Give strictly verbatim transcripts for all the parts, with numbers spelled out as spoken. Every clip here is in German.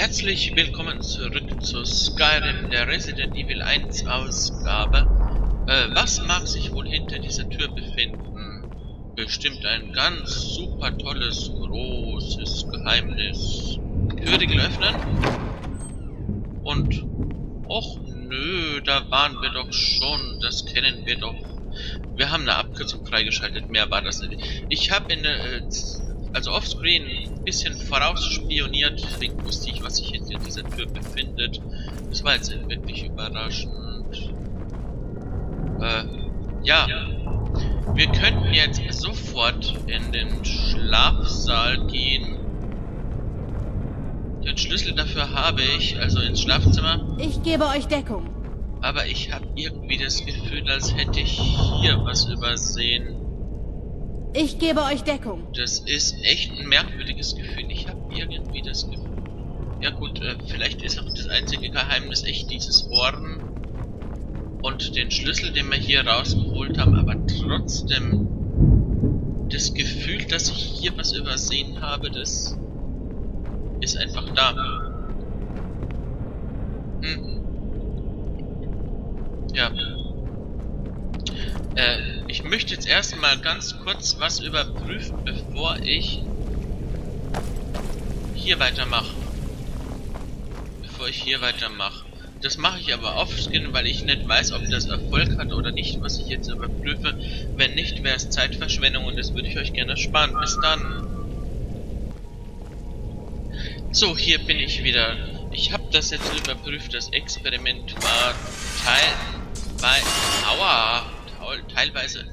Herzlich willkommen zurück zu Skyrim, der Resident Evil eins Ausgabe. Äh, was mag sich wohl hinter dieser Tür befinden? Bestimmt ein ganz super tolles, großes Geheimnis. Türriegel öffnen. Und, och nö, da waren wir doch schon, das kennen wir doch. Wir haben eine Abkürzung freigeschaltet, mehr war das nicht. Ich habe in der, äh, also offscreen ein bisschen vorausspioniert, deswegen wusste ich, was sich hinter dieser Tür befindet. Das war jetzt wirklich überraschend. Äh, ja. Wir könnten jetzt sofort in den Schlafsaal gehen. Den Schlüssel dafür habe ich, also ins Schlafzimmer. Ich gebe euch Deckung. Aber ich habe irgendwie das Gefühl, als hätte ich hier was übersehen. Ich gebe euch Deckung. Das ist echt ein merkwürdiges Gefühl. Ich habe irgendwie das Gefühl. Ja gut, äh, vielleicht ist auch das einzige Geheimnis echt dieses Horn und den Schlüssel, den wir hier rausgeholt haben, aber trotzdem das Gefühl, dass ich hier was übersehen habe, das ist einfach da. Hm. Ja. Äh, ich möchte jetzt erstmal ganz kurz was überprüfen, bevor ich hier weitermache. Bevor ich hier weitermache. Das mache ich aber offscreen, weil ich nicht weiß, ob das Erfolg hat oder nicht, was ich jetzt überprüfe. Wenn nicht, wäre es Zeitverschwendung und das würde ich euch gerne sparen. Bis dann. So, hier bin ich wieder. Ich habe das jetzt überprüft. Das Experiment war teilweise... Aua! Teilweise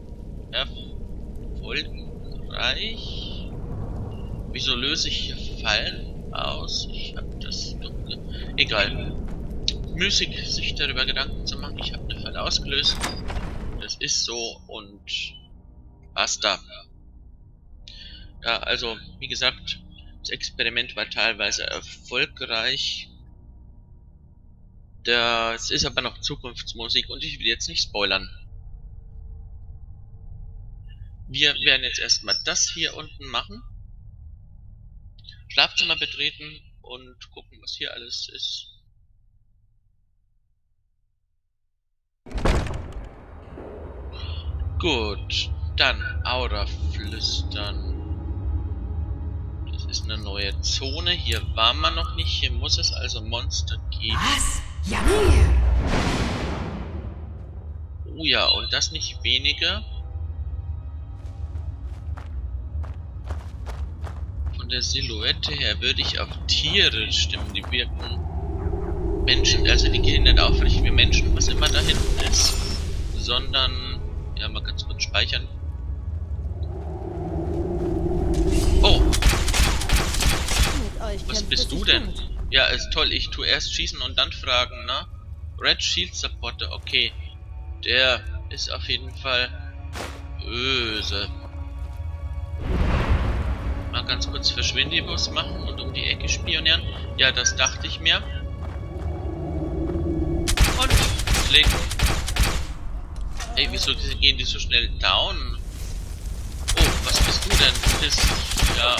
erfolgreich. Wieso löse ich hier Fallen aus? Ich habe das doch... Egal. Müßig, sich darüber Gedanken zu machen. Ich habe eine Falle ausgelöst. Das ist so und basta. Ja, also, wie gesagt, das Experiment war teilweise erfolgreich. Das ist aber noch Zukunftsmusik und ich will jetzt nicht spoilern. Wir werden jetzt erstmal das hier unten machen. Schlafzimmer betreten und gucken, was hier alles ist. Gut, dann Aura flüstern. Das ist eine neue Zone. Hier waren wir noch nicht. Hier muss es also Monster geben. Was? Ja, nee. Oh ja, und das nicht wenige. Von der Silhouette her würde ich auf Tiere stimmen, die wirken Menschen, also die gehen nicht aufrecht wie Menschen, was immer da hinten ist, sondern, ja, mal ganz kurz speichern. Oh! Mit euch Was bist du denn? Gut. Ja, ist toll, ich tue erst schießen und dann fragen, ne? Red Shield Supporter, okay. Der ist auf jeden Fall böse. Mal ganz kurz Verschwindebus machen und um die Ecke spionieren. Ja, das dachte ich mir. Und klick. Ey, wieso gehen die so schnell down? Oh, was bist du denn? Du bist... ja...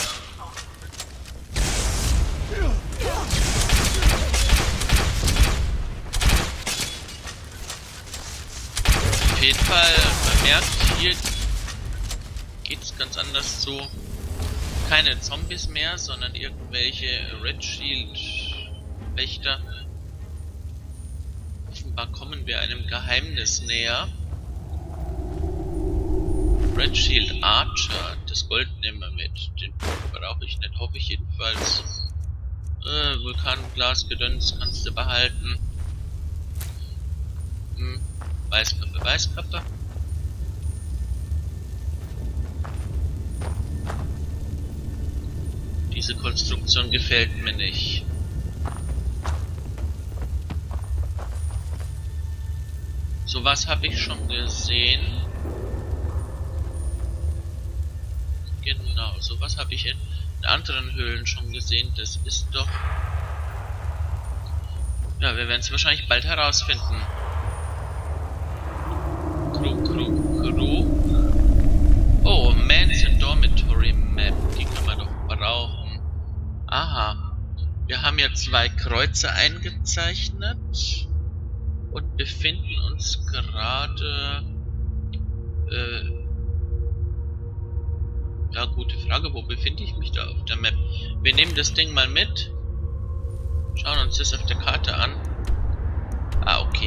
Auf jeden Fall, man merkt, hier geht's ganz anders zu. Keine Zombies mehr, sondern irgendwelche Red Shield Wächter. Offenbar kommen wir einem Geheimnis näher. Red Shield Archer, das Gold nehmen wir mit. Den brauche ich nicht, hoffe ich jedenfalls. Äh, Vulkanglasgedöns kannst du behalten. Hm, Weißkappe, Weißkappe. Diese Konstruktion gefällt mir nicht. So was habe ich schon gesehen. Genau, so was habe ich in anderen Höhlen schon gesehen. Das ist doch... Ja, wir werden es wahrscheinlich bald herausfinden. Krug, Krug, Krug. Oh, Man's Dormitory Map. Die kann man doch brauchen. Aha. Wir haben ja hier zwei Kreuze eingezeichnet und befinden uns gerade... Äh, ja, gute Frage, wo befinde ich mich da auf der Map? Wir nehmen das Ding mal mit, schauen uns das auf der Karte an. Ah, okay.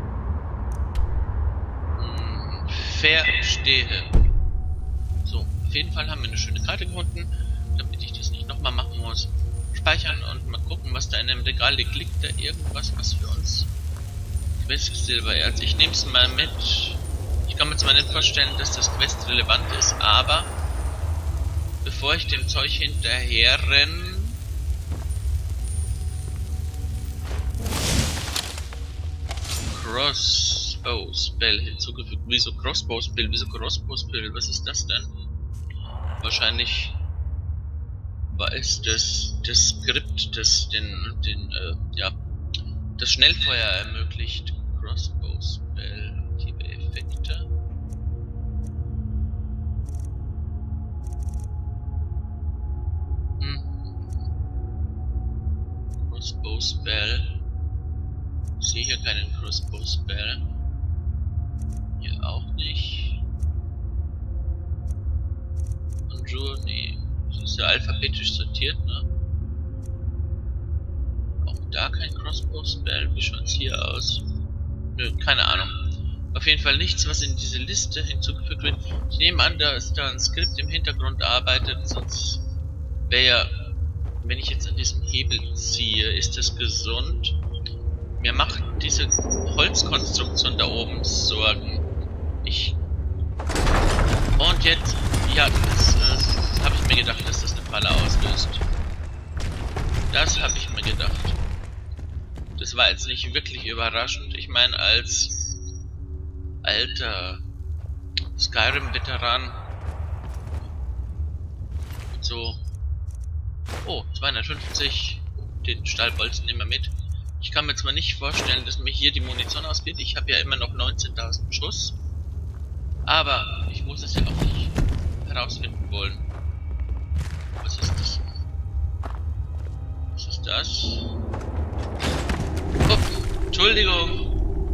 Hm, verstehe. So, auf jeden Fall haben wir eine schöne Karte gefunden, damit ich das nicht nochmal machen muss. Speichern und mal gucken, was da in dem Regal liegt. Liegt da irgendwas, was für uns... Quest-Silbererz. Ich nehme es mal mit. Ich kann mir zwar nicht vorstellen, dass das Quest relevant ist, aber bevor ich dem Zeug hinterher renne, Crossbow Spell hinzugefügt. Wieso Crossbow Spell? Wieso Crossbow Spell? Was ist das denn? Wahrscheinlich war es das, das Skript, das den, den, äh, ja, das Schnellfeuer ermöglicht. Crossbow Spell, aktive Effekte. Hm. Crossbow Spell. Ich sehe hier keinen Crossbow Spell. Hier auch nicht. Und Journey. Das ist ja alphabetisch sortiert, ne? Auch da kein Crossbow Spell. Wie schaut's hier aus? Nö, keine Ahnung. Auf jeden Fall nichts, was in diese Liste hinzugefügt wird. Ich nehme an, dass da ein Skript im Hintergrund arbeitet, sonst wäre ja, wenn ich jetzt an diesem Hebel ziehe, ist das gesund? Mir macht diese Holzkonstruktion da oben Sorgen. Ich... Und jetzt... Ja, das äh, habe ich mir gedacht, dass das eine Falle auslöst. Das habe ich mir gedacht. Das war jetzt nicht wirklich überraschend. Ich meine, als alter Skyrim-Veteran so... Oh, zweihundertfünfzig. Den Stahlbolzen nehmen wir mit. Ich kann mir zwar nicht vorstellen, dass mir hier die Munition ausgeht. Ich habe ja immer noch neunzehntausend Schuss. Aber ich muss es ja auch nicht herausfinden wollen. Was ist das? Was ist das? Oh, Entschuldigung.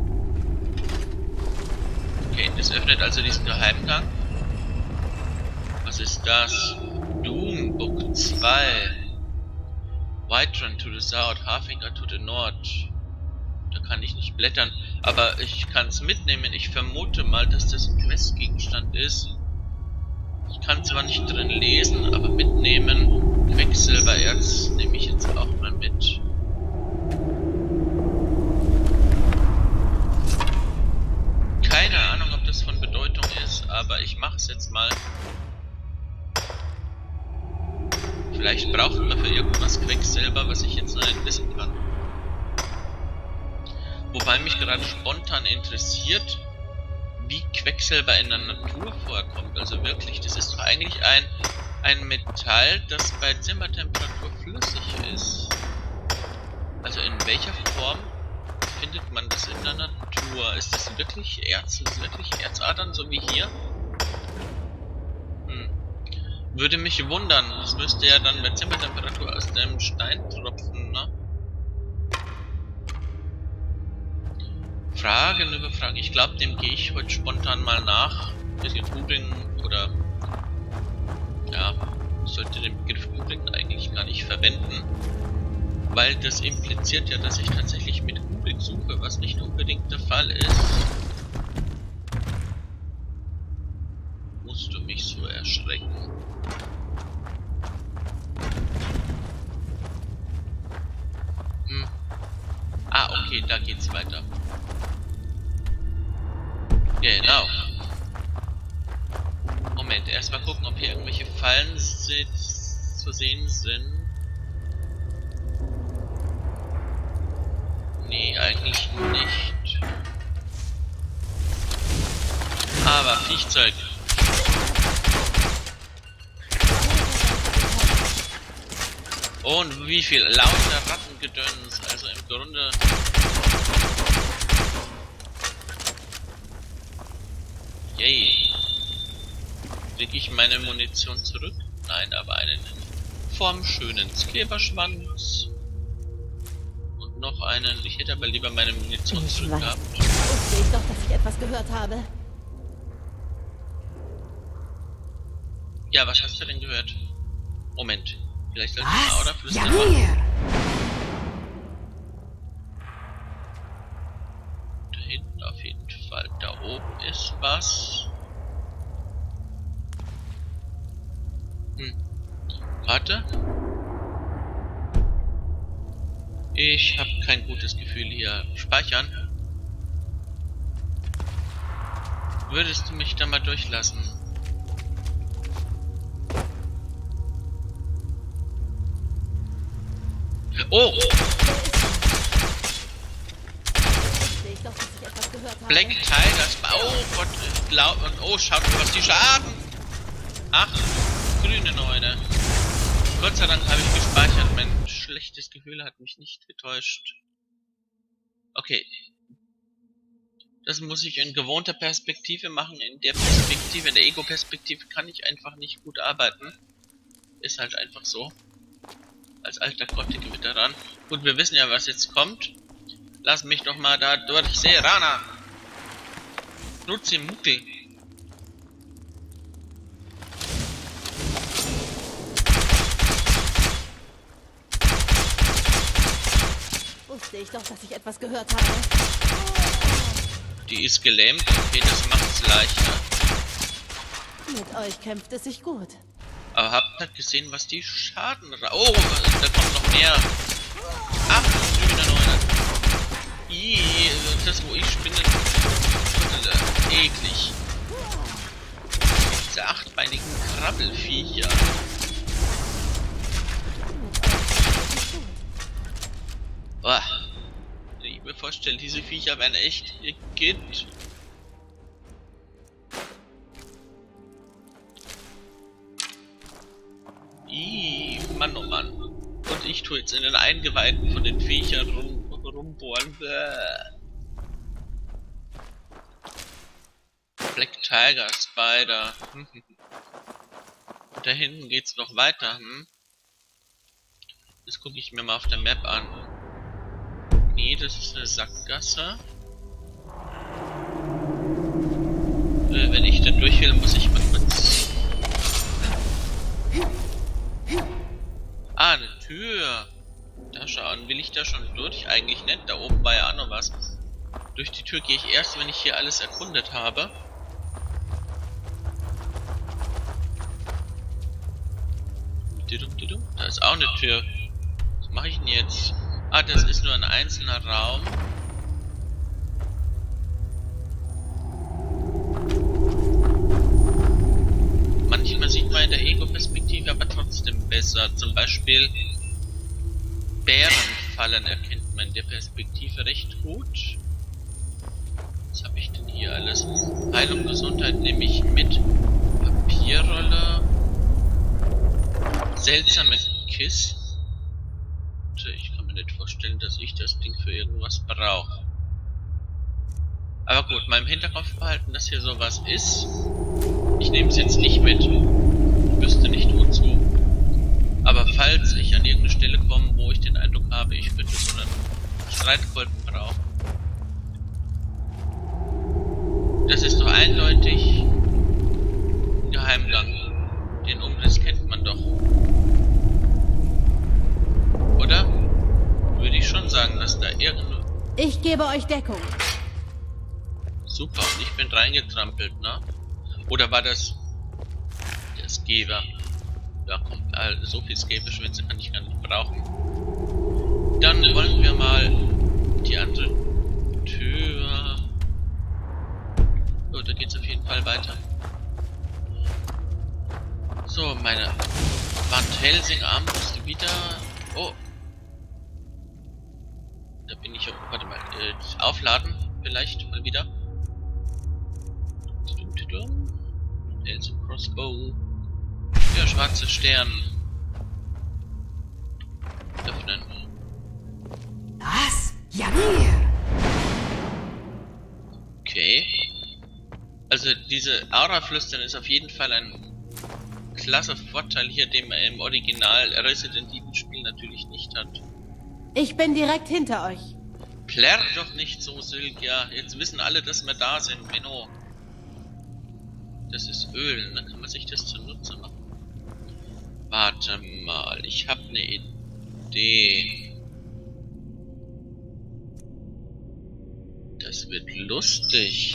Okay, das öffnet also diesen Geheimgang. Was ist das? Doom Book zwei. Whiterun to the south, Harfinger to the north. Da kann ich nicht blättern, aber ich kann es mitnehmen. Ich vermute mal, dass das ein Questgegenstand ist. Ich kann zwar nicht drin lesen, aber mitnehmen. Quecksilbererz nehme ich jetzt auch mal mit. Keine Ahnung, ob das von Bedeutung ist, aber ich mache es jetzt mal. Vielleicht braucht man für irgendwas Quecksilber, was ich jetzt noch nicht wissen kann. Wobei mich gerade spontan interessiert, wie Quecksilber in der Natur vorkommt. Also wirklich, das ist doch eigentlich ein, ein Metall, das bei Zimmertemperatur flüssig ist. Also in welcher Form findet man das in der Natur? Ist das wirklich Erz? Ist das wirklich Erzadern, so wie hier? Hm. Würde mich wundern. Das müsste ja dann bei Zimmertemperatur aus dem Stein tropfen, ne? Fragen über Fragen. Ich glaube, dem gehe ich heute spontan mal nach. Ein bisschen googeln oder... Ja, ich sollte den Begriff googeln eigentlich gar nicht verwenden. Weil das impliziert ja, dass ich tatsächlich mit Google suche, was nicht unbedingt der Fall ist. Musst du mich so erschrecken? Hm. Ah, okay, da geht's weiter. Genau. Moment, erstmal gucken, ob hier irgendwelche Fallen zu sehen sind. Nee, eigentlich nicht. Aber Viechzeug. Und wie viel lauter Rattengedöns, also im Grunde... Yay. Krieg ich meine Munition zurück? Nein, aber einen formschönen Kleberschwanz. noch einen. Ich hätte aber lieber meine Munition Ich zurück weiß. gehabt. Wusste ich doch, dass ich etwas gehört habe. Ja, was hast du denn gehört? Moment. Vielleicht sollte ich mal oder flüstern Ja, machen. hier. Da hinten auf jeden Fall. Da oben ist was. Hm. Warte. Ich habe kein gutes Gefühl hier. Speichern. Würdest du mich da mal durchlassen? Oh! Wusste ich doch, dass ich etwas gehört habe. Black Tigers. Oh Gott. Glaub, und oh, schaut mal, was die schaden. Ach, grüne Neune. Gott sei Dank habe ich gespeichert. Mein schlechtes Gefühl hat mich nicht getäuscht. Okay. Das muss ich in gewohnter Perspektive machen. In der Perspektive, in der Ego-Perspektive kann ich einfach nicht gut arbeiten. Ist halt einfach so. Als alter grottiger Veteran. Gut, wir wissen ja, was jetzt kommt. Lass mich doch mal da durch. Serana! Nutze Muckel. Wusste ich doch, dass ich etwas gehört habe. Die ist gelähmt. Okay, das macht's leichter. Mit euch kämpft es sich gut. Aber habt ihr gesehen, was die Schaden... Oh, da kommt noch mehr. Ach, grüne Neune. Ih, das wo ich spinne. Eklig. Diese achtbeinigen Krabbelviecher. Boah. Wenn ich mir vorstelle, diese Viecher wären echt ihr Kind. Ih, Mann oh Mann. Und ich tue jetzt in den Eingeweiden von den Viechern rum, rumbohren. Bäh. Black Tiger, Spider. Da hinten geht's noch weiter. Hm? Das gucke ich mir mal auf der Map an. Nee, das ist eine Sackgasse. Äh, wenn ich da durch will, muss ich mal kurz... Ah, eine Tür. Da schauen. Will ich da schon durch? Eigentlich nicht. Da oben war ja auch noch was. Durch die Tür gehe ich erst, wenn ich hier alles erkundet habe. Da ist auch eine Tür. Was mache ich denn jetzt? Ah, das ist nur ein einzelner Raum. Manchmal sieht man in der Ego-Perspektive aber trotzdem besser. Zum Beispiel Bärenfallen erkennt man in der Perspektive recht gut. Was habe ich denn hier alles? Heilung, Gesundheit nehme ich mit. Papierrolle. Seltsame Kiste. Ich kann mir nicht vorstellen, dass ich das Ding für irgendwas brauche. Aber gut, mal im Hinterkopf behalten, dass hier sowas ist. Ich nehme es jetzt nicht mit. Ich wüsste nicht wozu. Aber falls ich an irgendeine Stelle komme, wo ich den Eindruck habe, ich könnte so einen Streitkolben brauchen. Das ist doch eindeutig ein Geheimgang. Den Umriss kennt man doch. Oder? Würde ich schon sagen, dass da irgendwo... Ich gebe euch Deckung. Super, und ich bin reingetrampelt, ne? Oder war das... der Skewer? Ja, komm, also so viel Skewerschwänze kann ich gar nicht brauchen. Dann wollen wir mal die andere Tür... Oh, da geht's auf jeden Fall weiter. So, meine Van Helsing Armbrust wieder... Oh. Da bin ich... Warte mal, äh, aufladen vielleicht mal wieder. Helsing Crossbow. Ja, schwarze Stern. Öffnen. Was? Janir! Okay. Also diese Aura-Flüstern ist auf jeden Fall ein klasse Vorteil hier, den man im Original Resident Evil Spiel natürlich nicht hat. Ich bin direkt hinter euch. Plärr doch nicht so, Sylvia. Jetzt wissen alle, dass wir da sind, Menno. Das ist Öl, dann kann man sich das zunutze machen. Warte mal, ich habe eine Idee. Das wird lustig.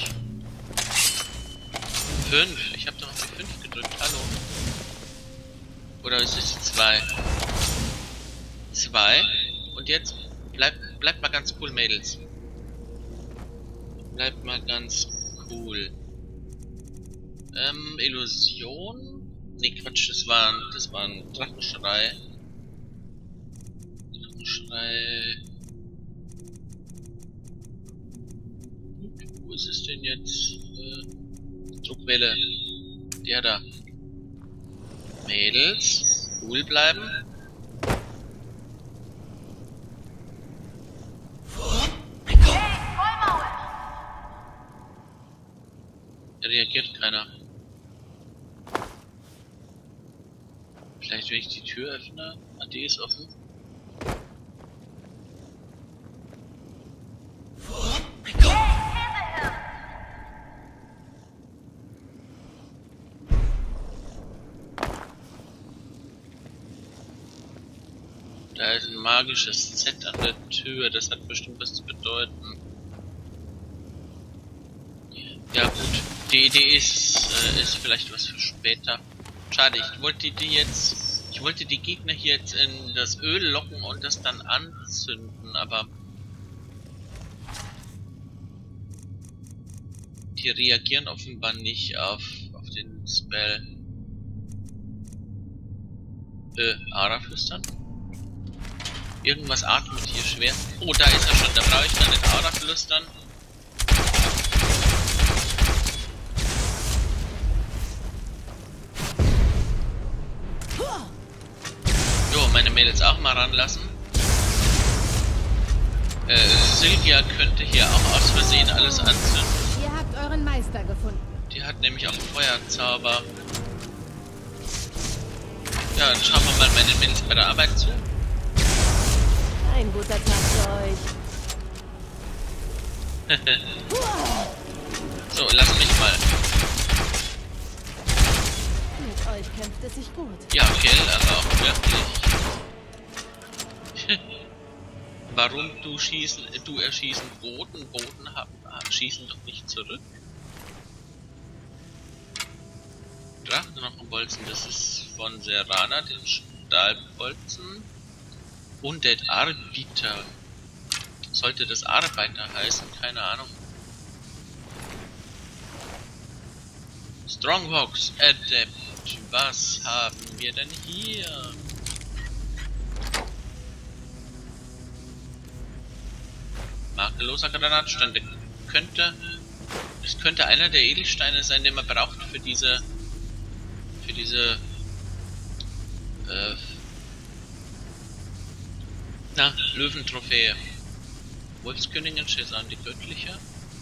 Fünf. Ich habe doch noch die fünf gedrückt. Hallo. Oder ist es die zwei? Zwei. Und jetzt bleibt bleibt mal ganz cool, Mädels. Bleibt mal ganz cool. Ähm, Illusion? Ne, Quatsch, das war, das war ein Drachenschrei. Drachenschrei. Wo ist es denn jetzt? Äh, Druckwelle. Der da. Mädels, cool bleiben. Da reagiert keiner. Vielleicht, wenn ich die Tür öffne. Ah, die ist offen. Da ist ein magisches Z an der Tür. Das hat bestimmt was zu bedeuten. Ja gut, die Idee ist, äh, ist vielleicht was für später. Schade, ich wollte die jetzt, ich wollte die Gegner hier jetzt in das Öl locken und das dann anzünden, aber die reagieren offenbar nicht auf, auf den Spell. Äh, Ara flüstern? Irgendwas atmet hier schwer. Oh, da ist er schon, da brauche ich dann nicht Ara flüstern. Meine Mädels auch mal ranlassen. Äh, Sylvia könnte hier auch aus Versehen alles anzünden. Ihr habt euren Meister gefunden. Die hat nämlich auch Feuerzauber. Ja, dann schauen wir mal meine Mädels bei der Arbeit zu. Ein guter Tag für euch. So, lass mich mal. Mit euch kämpft es sich gut. Ja, Gell, aber auch wirklich. Warum du schießen, du erschießen Boden, Boden haben, schießen doch nicht zurück. Drachenknochenbolzen, das ist von Serana, den Stahlbolzen. Undead Arbiter. Sollte das Arbeiter heißen, keine Ahnung. Strongbox Adept, was haben wir denn hier? Makelloser Granatstände. Könnte, es könnte einer der Edelsteine sein, den man braucht für diese, für diese, äh, na, Löwentrophäe. Wolfskönigin Chesan, die göttliche.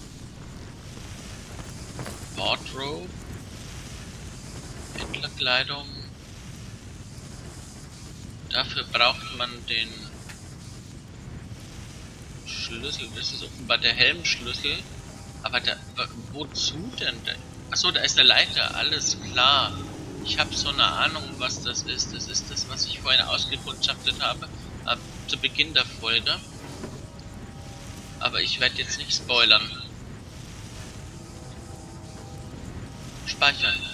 Wardrobe. Händlerkleidung. Dafür braucht man den Schlüssel. Das ist offenbar der Helmschlüssel. Aber da, wozu denn? Achso, da ist eine Leiter. Alles klar. Ich habe so eine Ahnung, was das ist. Das ist das, was ich vorhin ausgekundschaftet habe. Ab zu Beginn der Folge. Aber ich werde jetzt nicht spoilern. Speichern.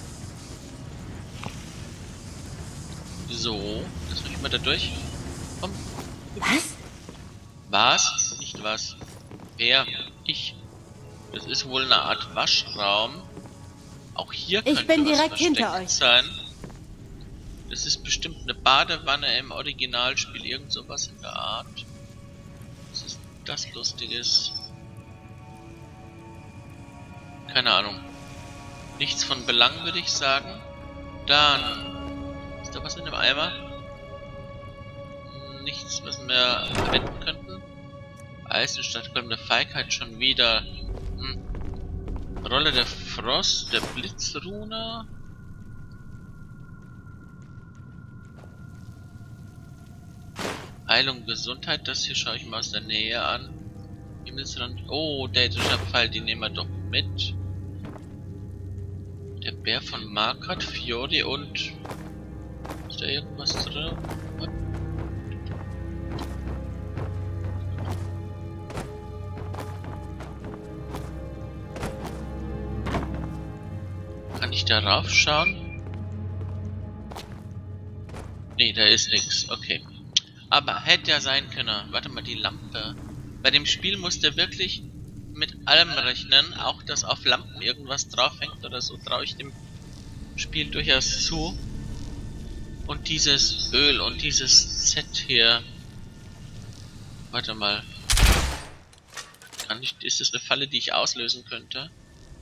So, lass mich mal da durch. Komm. Was? Was? Nicht was. Wer? Ich. Das ist wohl eine Art Waschraum. Auch hier könnte ich bin was direkt hinter euch sein. Das ist bestimmt eine Badewanne im Originalspiel. Irgend sowas in der Art. Was ist das Lustiges? Keine Ahnung. Nichts von Belang, würde ich sagen. Dann. Ist da was in dem Eimer? Nichts, was wir verwenden könnten. Eisenstadt, der Feigheit schon wieder. Hm. Rolle der Frost, der Blitzrune. Heilung, Gesundheit, das hier schaue ich mal aus der Nähe an. Himmelsrand. Oh, der ethische Pfeil, die nehmen wir doch mit. Der Bär von Markrat, Fiori und... Ist da irgendwas drin? Kann ich darauf schauen? Nee, da ist nichts. Okay. Aber hätte ja sein können. Warte mal, die Lampe. Bei dem Spiel musste wirklich mit allem rechnen. Auch, dass auf Lampen irgendwas drauf hängt oder so, traue ich dem Spiel durchaus zu. Und dieses Öl und dieses Set hier. Warte mal. Kann ich, ist das eine Falle, die ich auslösen könnte?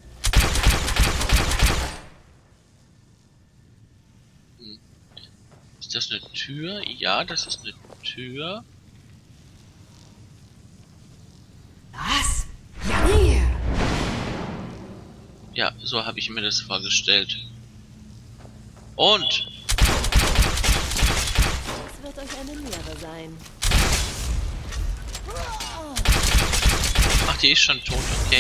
Hm. Ist das eine Tür? Ja, das ist eine Tür. Was? Janir! Ja, so habe ich mir das vorgestellt. Und Das wird euch eine Lehre sein. ach, die ist schon tot, okay.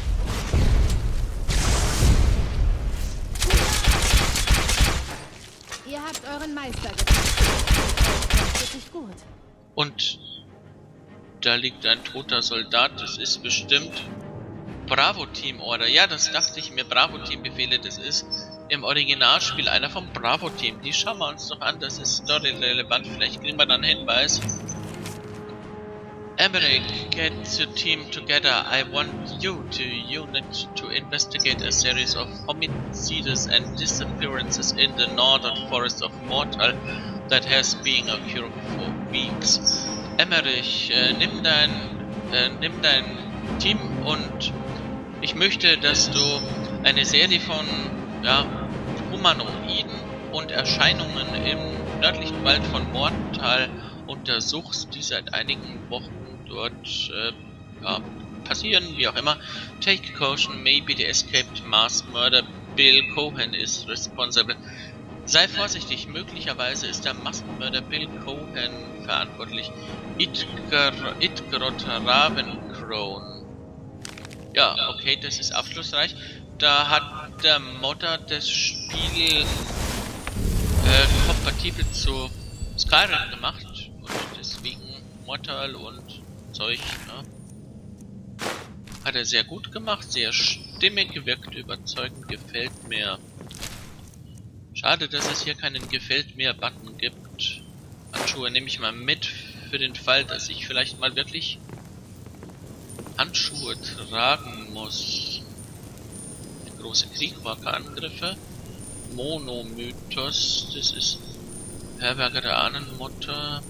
Ihr habt euren Meister getroffen. Das wird nicht gut. Und da liegt ein toter Soldat. Das ist bestimmt Bravo Team Order. Ja, das dachte ich mir. Bravo Team Befehle. Das ist im Originalspiel einer vom Bravo Team. Die schauen wir uns doch an. Das ist story relevant. Vielleicht kriegen wir dann einen Hinweis. Emmerich, get the team together. I want you to unit to investigate a series of homicides and disappearances in the northern forest of Mortal that has been occurring for weeks. Emmerich, äh, nimm dein, äh, nimm dein Team und ich möchte, dass du eine Serie von, ja, Humanoiden und Erscheinungen im nördlichen Wald von Mortal untersuchst, die seit einigen Wochen dort äh, ja, passieren, wie auch immer. Take caution, maybe the escaped mass murder Bill Cohen is responsible. Sei vorsichtig, möglicherweise ist der Massenmörder Bill Cohen verantwortlich. Itger, Itgrot Ravencrown. Ja, okay, das ist aufschlussreich. Da hat der Modder des Spiels äh, kompatibel zu Skyrim gemacht und deswegen Mortal und Zeug, ne? Hat er sehr gut gemacht, sehr stimmig, wirkt überzeugend, gefällt mir. Schade, dass es hier keinen Gefällt mir Button gibt. Handschuhe nehme ich mal mit für den Fall, dass ich vielleicht mal wirklich Handschuhe tragen muss. Große Kriegwalker-Angriffe. Monomythos, das ist Herberger der Ahnenmutter.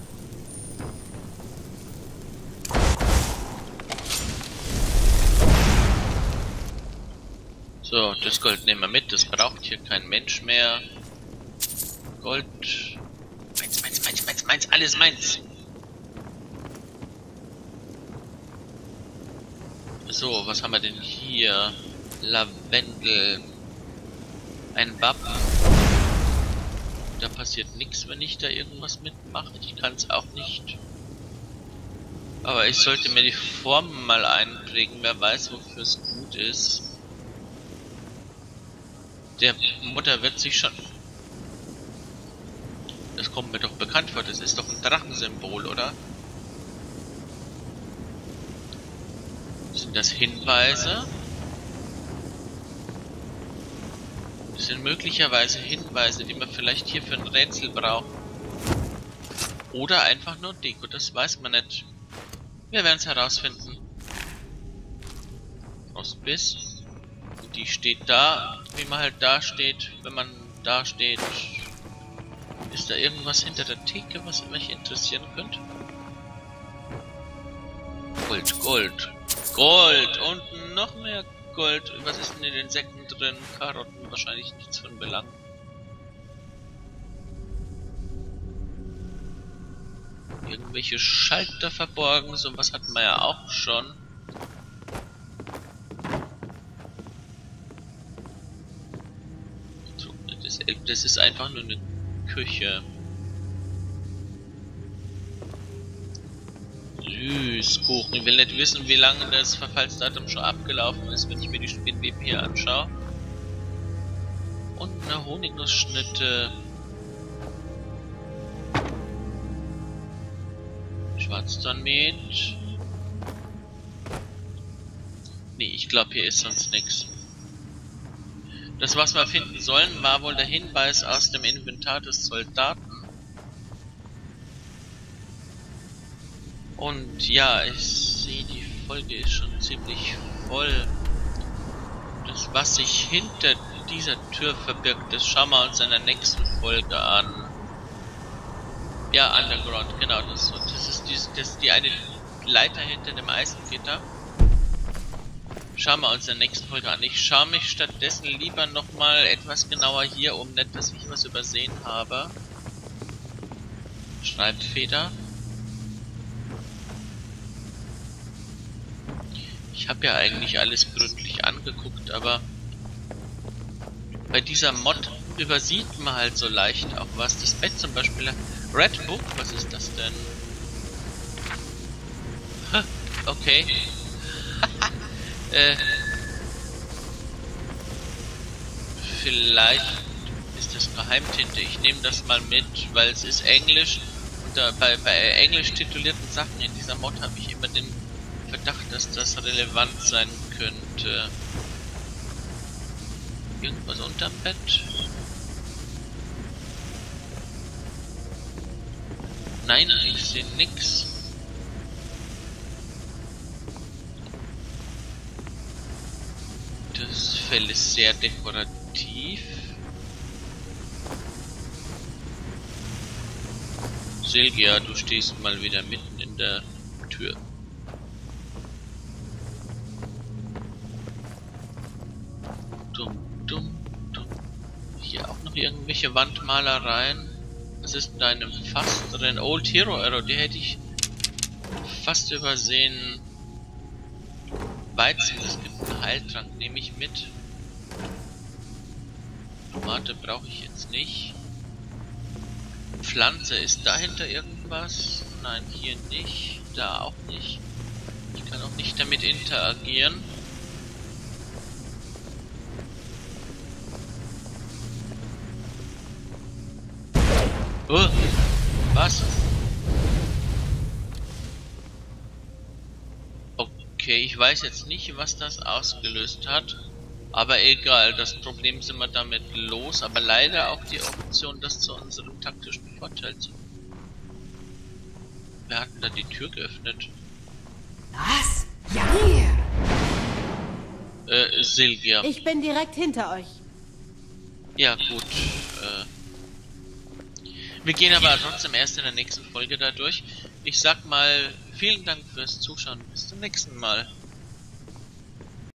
So, das Gold nehmen wir mit, das braucht hier kein Mensch mehr. Gold. Meins, meins, meins, meins, meins, alles meins. So, was haben wir denn hier? Lavendel. Ein Wappen. Da passiert nichts, wenn ich da irgendwas mitmache. Ich kann es auch nicht. Aber ich sollte mir die Form mal einprägen. Wer weiß, wofür es gut ist. Der Mutter wird sich schon... Das kommt mir doch bekannt vor. Das ist doch ein Drachensymbol, oder? Sind das Hinweise? Das sind möglicherweise Hinweise, die man vielleicht hier für ein Rätsel braucht. Oder einfach nur Deko, das weiß man nicht. Wir werden es herausfinden. Frostbiss. Und die steht da, wie man halt da steht, wenn man da steht. Ist da irgendwas hinter der Theke, was mich interessieren könnte? Gold, Gold, Gold und noch mehr Gold. Was ist denn in den Säcken drin? Karotten, wahrscheinlich nichts von Belang. Irgendwelche Schalter verborgen, sowas hatten wir ja auch schon. So, das, das ist einfach nur eine Küche. Süßkuchen. Ich will nicht wissen, wie lange das Verfallsdatum schon abgelaufen ist, wenn ich mir die Spinnweben hier anschaue. Und eine Honignussschnitte. Schwarzdanmet. Nee, ich glaube, hier ist sonst nichts. Das, was wir finden sollen, war wohl der Hinweis aus dem Inventar des Soldaten. Und ja, ich sehe, die Folge ist schon ziemlich voll. Das, was sich hinter dieser Tür verbirgt, das schauen wir uns in der nächsten Folge an. Ja, Underground, genau, das, das ist die, das, die eine Leiter hinter dem Eisengitter. Schauen wir uns in der nächsten Folge an. Ich schaue mich stattdessen lieber nochmal etwas genauer hier um, nicht, dass ich was übersehen habe. Schreibfeder. Ich habe ja eigentlich alles gründlich angeguckt, aber bei dieser Mod übersieht man halt so leicht auch was. Das Bett zum Beispiel. Red Book, was ist das denn? Ha, okay. äh, vielleicht ist das Geheimtinte. Ich nehme das mal mit, weil es ist Englisch. Und da, bei, bei englisch titulierten Sachen in dieser Mod habe ich immer den Verdacht, dass das relevant sein könnte. Irgendwas unterm Bett? Nein, ich sehe nix. Das Fell ist sehr dekorativ. Silgia, du stehst mal wieder mitten in der Tür. Dumm, dumm, dumm. Hier auch noch irgendwelche Wandmalereien. Was ist da in einem Fass drin? Old Hero Arrow, die hätte ich fast übersehen. Weizen, es gibt einen Heiltrank, nehme ich mit. Tomate brauche ich jetzt nicht. Pflanze, ist dahinter irgendwas? Nein, hier nicht. Da auch nicht. Ich kann auch nicht damit interagieren. Oh, was? Okay, ich weiß jetzt nicht, was das ausgelöst hat. Aber egal, das Problem sind wir damit los. Aber leider auch die Option, das zu unserem taktischen Vorteil zu... Wer hat denn da die Tür geöffnet? Was? Ja, hier! Äh, Silgia. Ich bin direkt hinter euch. Ja, gut. Äh... Wir gehen aber trotzdem erst in der nächsten Folge da durch. Ich sag mal, vielen Dank fürs Zuschauen. Bis zum nächsten Mal.